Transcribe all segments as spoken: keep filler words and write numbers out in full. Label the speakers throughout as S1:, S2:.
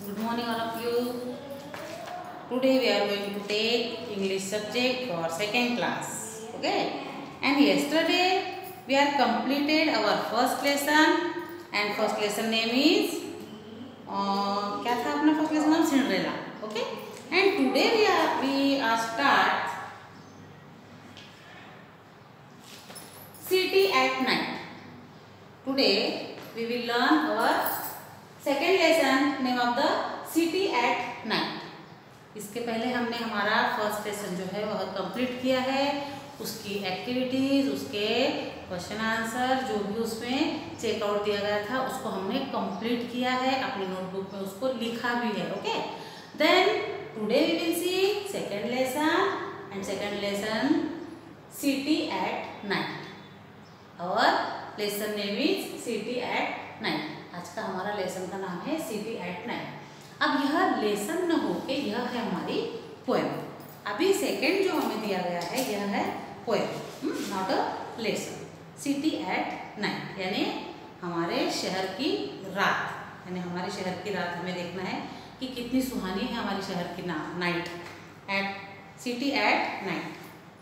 S1: Good morning all of you. Today we are going to take English subject for second class. Okay. And yesterday we are completed our first lesson and first lesson name is uh, क्या था अपना first lesson नाम Cinderella. Okay. And today we are we are start City at Night. Today we will learn our second lesson name of the City at Night. इसके पहले हमने हमारा first lesson जो है वह कंप्लीट किया है. उसकी एक्टिविटीज, उसके क्वेश्चन आंसर जो भी उसमें चेकआउट दिया गया था उसको हमने कंप्लीट किया है. अपनी नोटबुक में उसको लिखा भी है. Okay. Then today we will see second lesson and second lesson city at night. और lesson name is city at night. आज का हमारा लेसन का नाम है सिटी एट नाइट. अब यह लेसन न होके यह है हमारी पोएम. अभी सेकंड जो हमें दिया गया है यह है poem, not a lesson. City at night यानी हमारे शहर की रात, यानी हमारे शहर की रात हमें देखना है कि कितनी सुहानी है हमारी शहर की night. At city at night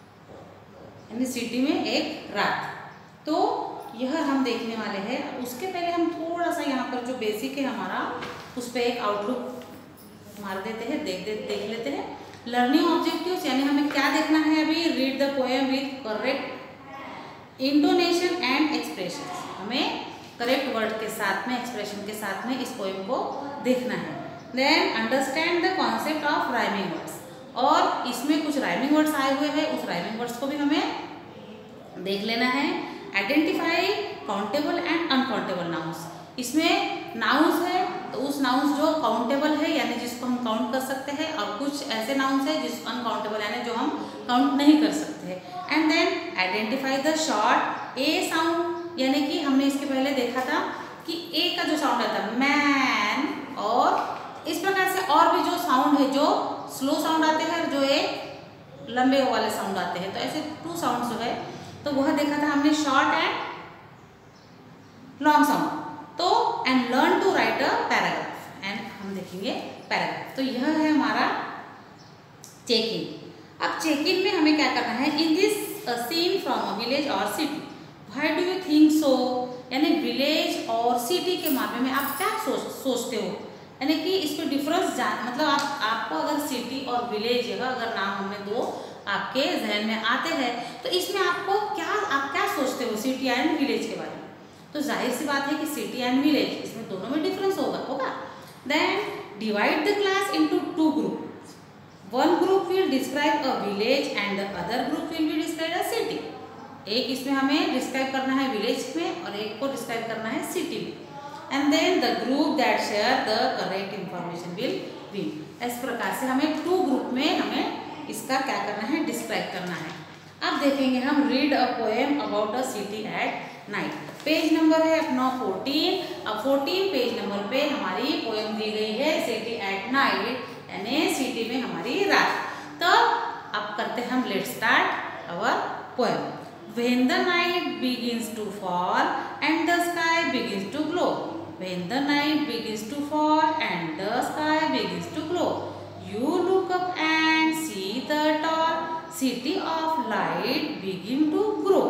S1: यानी सिटी में एक रात. तो यह हम देखने वाले हैं. उसके पहले हम थोड़ा सा यहाँ पर जो बेसिक है हमारा उस पर एक आउटलुक मार देते हैं, देख दे देख लेते हैं. लर्निंग ऑब्जेक्टिव्स यानी हमें क्या देखना है अभी. Read the poem with correct intonation and expression. हमें करेक्ट वर्ड के साथ में, एक्सप्रेशन के साथ में इस पोएम को देखना है. Then understand the concept of rhyming words. और इसमें कुछ राइमिंग वर्ड्स आए हुए हैं, उस राइमिंग वर्ड्स को भी हमें देख लेना है. Identify countable and uncountable nouns. इसमें नाउन्स है तो उस नाउन्स जो काउंटेबल है यानी जिसको हम काउंट कर सकते हैं, और कुछ ऐसे नाउन्स है जिस अनकाउंटेबल यानी जो हम काउंट नहीं कर सकते हैं. And then identify the short a sound यानी कि हमने इसके पहले देखा था कि ए का जो साउंड आता है मैन, और इस प्रकार से और भी जो साउंड है जो स्लो साउंड आते हैं और जो एक लंबे वाले साउंड आते हैं. तो ऐसे टू साउंड जो है तो वह देखा था हमने, शॉर्ट एंड लॉन्ग साउंड. तो and learn to write a paragraph. And हम देखेंगे पैराग्राफ. तो यह है हमारा चेक इन. अब चेक इन में हमें क्या करना है. In this scene from a village और city, why do you think so. यानी विलेज और सिटी के मामले में आप क्या सोच सोचते हो. यानी कि इस पर डिफरेंस जान मतलब आप आपको अगर सिटी और विलेज जगह अगर नाम हमें दो आपके जहन में आते हैं तो इसमें आपको क्या आप क्या सोचते हो सिटी एंड विलेज के बारे में. तो जाहिर सी बात है कि सिटी एंड विलेज इसमें दोनों में डिफरेंस होगा होगा then divide the class into two group. One group will describe a village and the other group will be describe a city. एक इसमें हमें डिस्क्राइब करना है विलेज में और एक को डिस्क्राइब करना है सिटी में. And then the group that share the correct information will win. इस प्रकार से हमें टू ग्रुप में हमें इसका क्या करना है, डिस्क्राइब करना है. अब देखेंगे हम read a poem about a city at night. Page number है अपना फोर्टीन. अब फोर्टीन पेज नंबर पे हमारी पोएम दी गई है सिटी एट नाइट यानी सिटी में हमारी रात. तो अब करते हैं हम let start our poem. When the night begins to fall and the sky begins to glow. When the night begins to fall and the sky begins to glow, you look up and see the tall city of light begin to grow.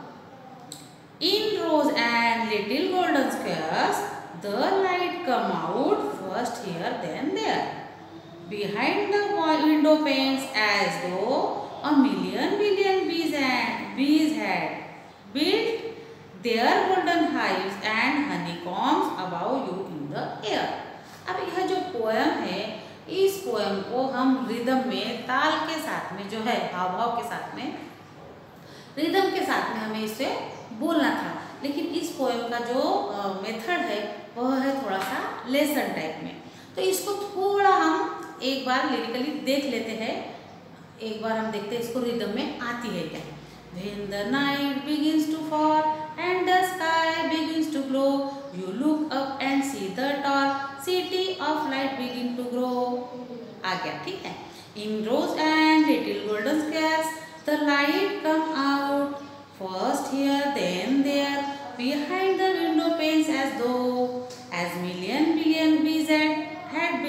S1: In rows and little golden squares, the light come out first here then there. Behind the window panes as though a million million bees and bees had built their golden hives and honeycombs above you in the air. अब यह जो poem है इस poem को हम rhythm में, ताल के साथ में जो है हाव भाव के साथ में, रिदम के साथ में हमें इसे बोलना था. लेकिन इस पोएम का जो मेथड है वह है थोड़ा सा लेसन टाइप में. तो इसको थोड़ा हम एक बार लिरिकली देख लेते हैं. एक बार हम देखते हैं इसको रिदम में आती है क्या. When the night begins to fall and the sky begins to glow, you look up and see the tall city of light begin to grow. आ गया, ठीक है. In rows and little golden squares, the light come out first here then there. Behind the window panes as though as million billion bees had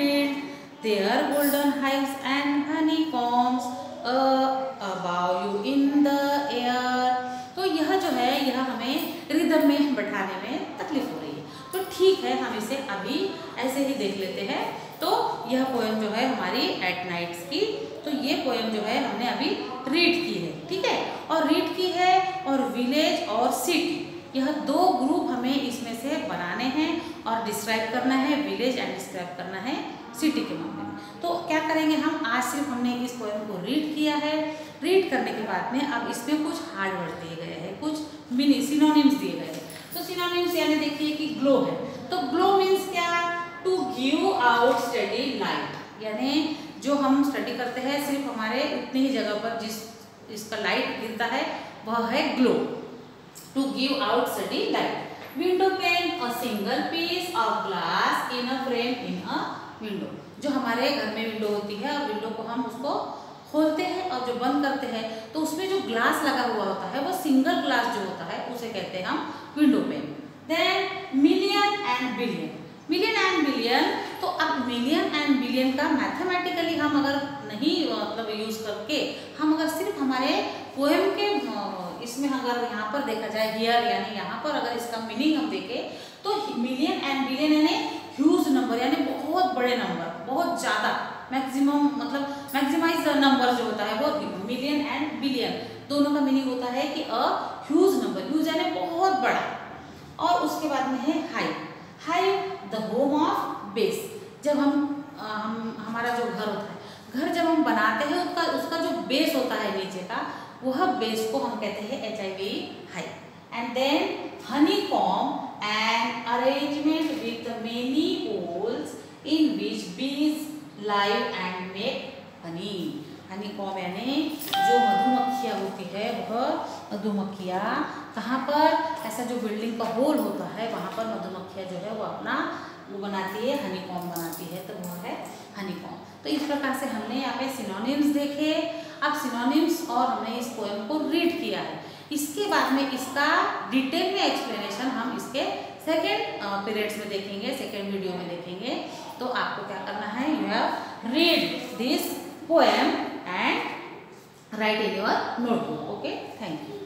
S1: इसे अभी ऐसे ही देख लेते हैं। तो यह पोएम जो है हमारी एट नाइट्स की, तो ये पोएम जो है हमने अभी रीड की है, ठीक है। और रीड की है और विलेज और सिटी, यह दो ग्रुप हमें इसमें से बनाने हैं और डिस्क्राइब करना है, विलेज एंड डिस्क्राइब करना है सिटी के मामले में। तो क्या करेंगे हम, आज सिर्फ हमने इस पोएम को रीड किया है। रीड करने के बाद में अब इसमें कुछ हार्ड वर्ड दिए गए हैं, कुछ मिनी सिनोनिम्स दिए गए हैं। तो सिनोनिम्स यानी देखिए कि ग्लो है, तो ग्लो मीन्स क्या, to give out steady light, यानी जो हम स्टडी करते हैं सिर्फ हमारे उतनी ही जगह पर जिस इसका लाइट गिरता है वह है glow, to give out steady light. Window pane, a single piece of glass in a frame in a window, जो हमारे घर में विंडो होती है और विंडो को हम उसको खोलते हैं और जो बंद करते हैं तो उसमें जो ग्लास लगा हुआ होता है वो सिंगल ग्लास जो होता है उसे कहते हैं हम window pane. Then million and billion, million and billion, तो अब मिलियन एंड बिलियन का मैथमेटिकली हम अगर नहीं मतलब यूज करके हम अगर सिर्फ हमारे पोएम के इसमें अगर यहाँ पर देखा जाए हियर यानी यहाँ पर अगर इसका मीनिंग हम देखें तो मिलियन एंड बिलियन यानी ह्यूज नंबर, यानी बहुत बड़े नंबर, बहुत ज़्यादा, मैक्सिमम मतलब मैक्सिमाइज नंबर जो होता है वो मिलियन एंड बिलियन दोनों का मीनिंग होता है कि अ ह्यूज नंबर, ह्यूज यानी बहुत बड़ा। और उसके बाद में है hive, hive the home of bees, जब हम हम हमारा जो घर होता है, घर जब हम बनाते हैं उसका उसका जो बेस होता है नीचे का, वह बेस को हम कहते हैं H I V hive. And then honeycomb and arrangement with many holes in which bees live and make honey, honeycomb यानी जो मधुमक्खियाँ होती है वह मधुमक्खियाँ कहाँ पर, ऐसा जो बिल्डिंग का होल होता है वहाँ पर मधुमक्खियाँ जो है वो अपना वो बनाती है, हनी कॉम बनाती है, तो वह है हनी कॉम। तो इस प्रकार से हमने यहाँ पे सिनोनिम्स देखे। अब सिनोनिम्स और हमने इस पोएम को रीड किया है, इसके बाद में इसका डिटेल में एक्सप्लेनेशन हम इसके सेकेंड पीरियड्स में देखेंगे, सेकेंड वीडियो में देखेंगे। तो आपको क्या करना है, you have read this poem and write in your notebook. Okay, thank you.